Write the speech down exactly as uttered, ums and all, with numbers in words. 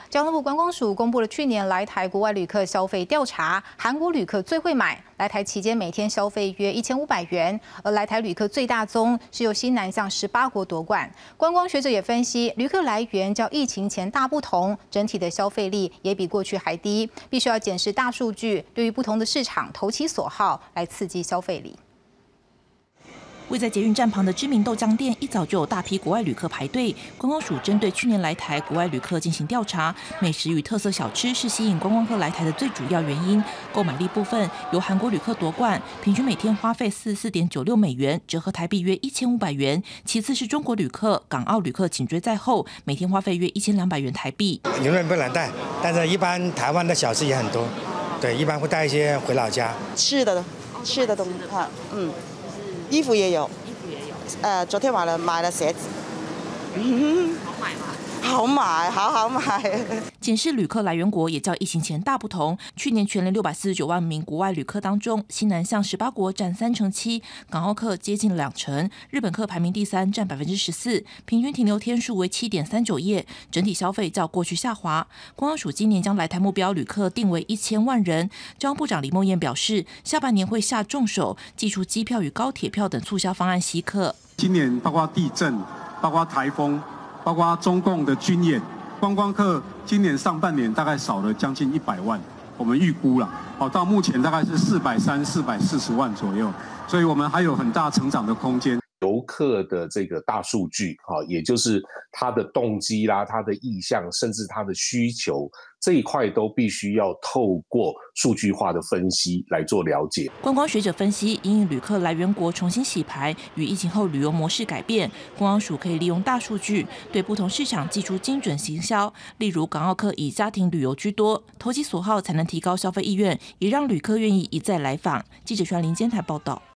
交通部观光署公布了去年来台国外旅客消费调查，韩国旅客最会买，来台期间每天消费约一千五百元，而来台旅客最大宗是由新南向十八国夺冠。观光学者也分析，旅客来源较疫情前大不同，整体的消费力也比过去还低，必须要检视大数据，对于不同的市场投其所好，来刺激消费力。 位在捷运站旁的知名豆浆店，一早就有大批国外旅客排队。观光署针对去年来台国外旅客进行调查，美食与特色小吃是吸引观光客来台的最主要原因。购买力部分由韩国旅客夺冠，平均每天花费四十四点九六美元，折合台币约一千五百元。其次是中国旅客、港澳旅客紧追在后，每天花费约一千两百元台币。 永远不能带，但是一般台湾的小吃也很多，对，一般会带一些回老家。 吃的，吃的东西，嗯。 衣服也有，衣服也有。呃，昨天买了买了鞋子，嗯，好买吗？好买，好好买。 检视旅客来源国也较疫情前大不同。去年全年六百四十九万名国外旅客当中，新南向十八国占三成七，港澳客接近两成，日本客排名第三，占百分之十四，平均停留天数为七点三九夜，整体消费较过去下滑。观光署今年将来台目标旅客定为一千万人。交通部长李孟彦表示，下半年会下重手，祭出机票与高铁票等促销方案吸客。 今年包括地震，包括台风。 包括中共的军演，观光客今年上半年大概少了将近一百万，我们预估了，哦，到目前大概是四百三、四百四十万左右，所以我们还有很大成长的空间。 游客的这个大数据，哈，也就是他的动机啦、他的意向，甚至他的需求这一块，都必须要透过数据化的分析来做了解。 观光学者分析，因应旅客来源国重新洗牌与疫情后旅游模式改变，观光署可以利用大数据对不同市场祭出精准行销。例如，港澳客以家庭旅游居多，投其所好才能提高消费意愿，也让旅客愿意一再来访。记者徐林监台报道。